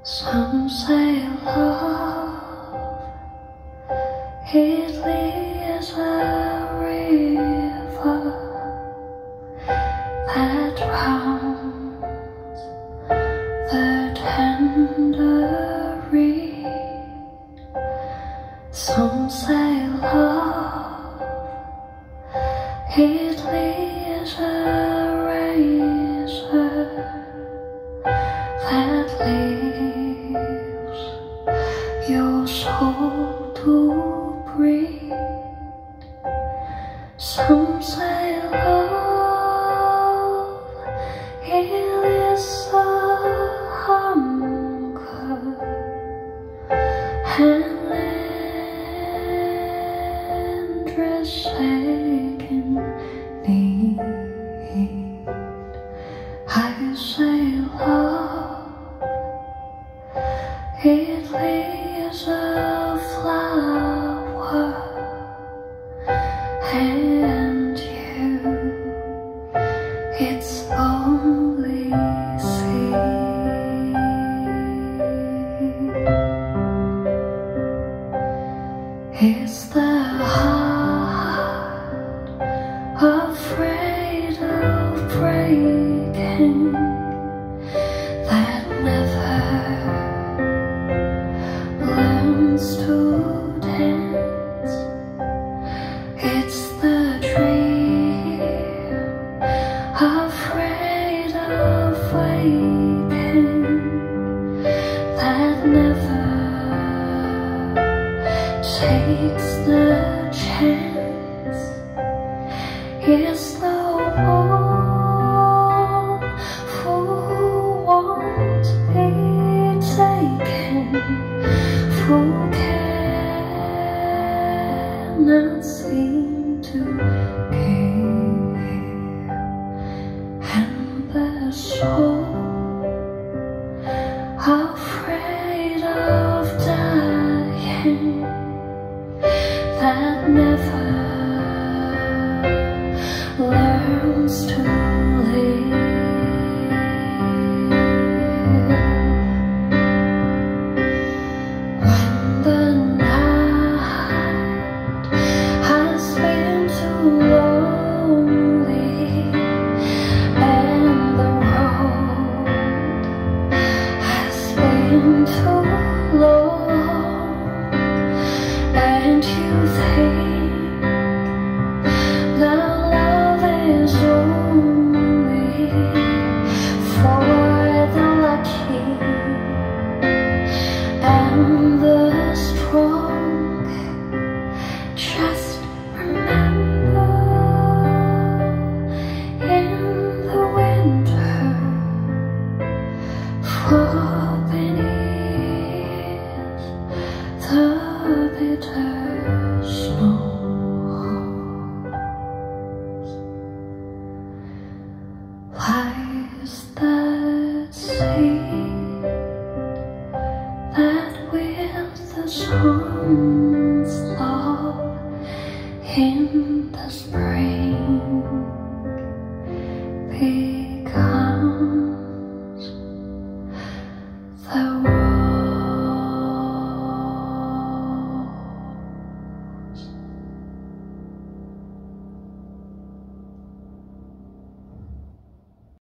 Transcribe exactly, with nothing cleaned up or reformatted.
Some say love, it leaves a river that drowns the tender reed. Some say love, it leaves a razor that leaves your soul to breathe. Some say love, it is a hunger and endless aching need. I say love, it leaves a flower, and you, its only seed. Is the heart afraid of breaking, that never learns to dance? It's the dream afraid of waking, that never takes the chance. It's the one who won't be taken, who cannot seem to give, and the soul